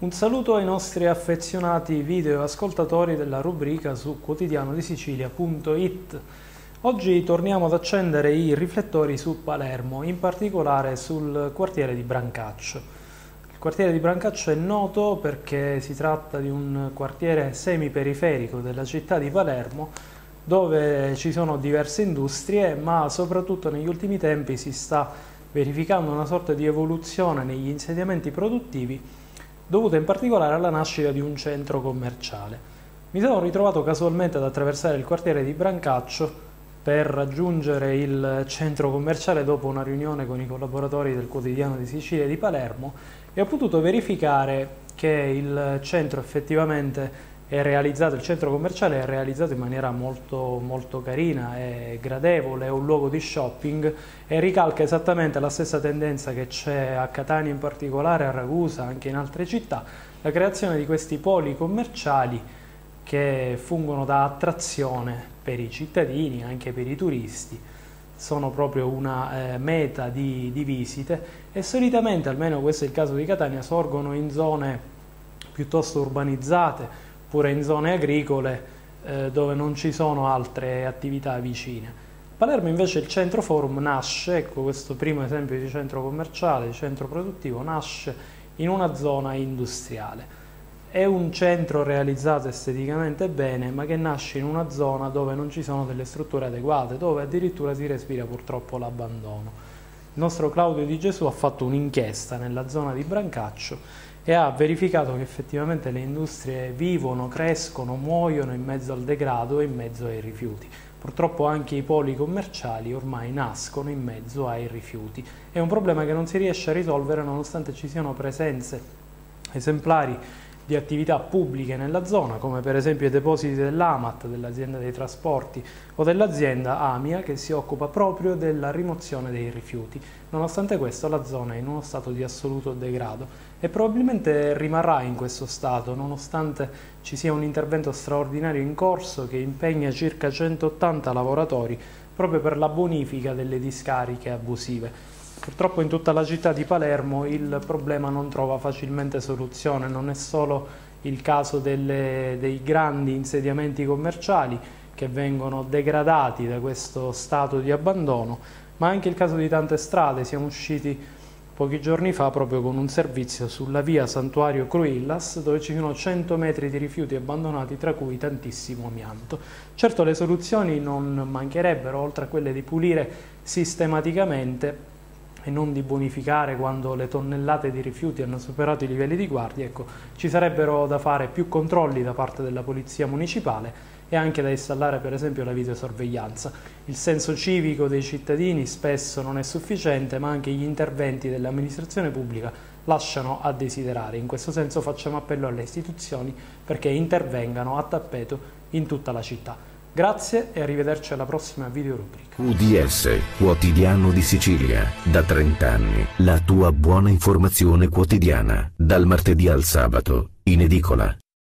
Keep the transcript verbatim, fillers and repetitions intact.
Un saluto ai nostri affezionati video ascoltatori della rubrica su quotidiano di sicilia punto it. Oggi torniamo ad accendere i riflettori su Palermo, in particolare sul quartiere di Brancaccio. Il quartiere di Brancaccio è noto perché si tratta di un quartiere semiperiferico della città di Palermo, dove ci sono diverse industrie, ma soprattutto negli ultimi tempi si sta verificando una sorta di evoluzione negli insediamenti produttivi, dovuta in particolare alla nascita di un centro commerciale. Mi sono ritrovato casualmente ad attraversare il quartiere di Brancaccio per raggiungere il centro commerciale dopo una riunione con i collaboratori del Quotidiano di Sicilia di Palermo e ho potuto verificare che il centro effettivamente è realizzato, il centro commerciale è realizzato in maniera molto, molto carina, è gradevole, è un luogo di shopping e ricalca esattamente la stessa tendenza che c'è a Catania in particolare, a Ragusa, anche in altre città, la creazione di questi poli commerciali che fungono da attrazione per i cittadini, anche per i turisti, sono proprio una eh, meta di, di visite e solitamente, almeno questo è il caso di Catania, sorgono in zone piuttosto urbanizzate, pure in zone agricole eh, dove non ci sono altre attività vicine. Palermo invece il centro forum nasce, ecco questo primo esempio di centro commerciale, di centro produttivo, nasce in una zona industriale. È un centro realizzato esteticamente bene, ma che nasce in una zona dove non ci sono delle strutture adeguate, dove addirittura si respira purtroppo l'abbandono. Il nostro Claudio Di Gesù ha fatto un'inchiesta nella zona di Brancaccio e ha verificato che effettivamente le industrie vivono, crescono, muoiono in mezzo al degrado e in mezzo ai rifiuti. Purtroppo anche i poli commerciali ormai nascono in mezzo ai rifiuti. È un problema che non si riesce a risolvere nonostante ci siano presenze esemplari di attività pubbliche nella zona, come per esempio i depositi dell'Amat, dell'azienda dei trasporti o dell'azienda Amia, che si occupa proprio della rimozione dei rifiuti. Nonostante questo la zona è in uno stato di assoluto degrado e probabilmente rimarrà in questo stato, nonostante ci sia un intervento straordinario in corso che impegna circa centottanta lavoratori proprio per la bonifica delle discariche abusive. Purtroppo in tutta la città di Palermo il problema non trova facilmente soluzione, non è solo il caso delle, dei grandi insediamenti commerciali che vengono degradati da questo stato di abbandono, ma anche il caso di tante strade. Siamo usciti pochi giorni fa proprio con un servizio sulla via Santuario Cruillas, dove ci sono cento metri di rifiuti abbandonati, tra cui tantissimo amianto. Certo, le soluzioni non mancherebbero, oltre a quelle di pulire sistematicamente e non di bonificare quando le tonnellate di rifiuti hanno superato i livelli di guardia. Ecco, ci sarebbero da fare più controlli da parte della polizia municipale e anche da installare per esempio la videosorveglianza. Il senso civico dei cittadini spesso non è sufficiente, ma anche gli interventi dell'amministrazione pubblica lasciano a desiderare. In questo senso facciamo appello alle istituzioni perché intervengano a tappeto in tutta la città. Grazie e arrivederci alla prossima videorubrica. U D S, Quotidiano di Sicilia, da trenta anni, la tua buona informazione quotidiana, dal martedì al sabato, in edicola.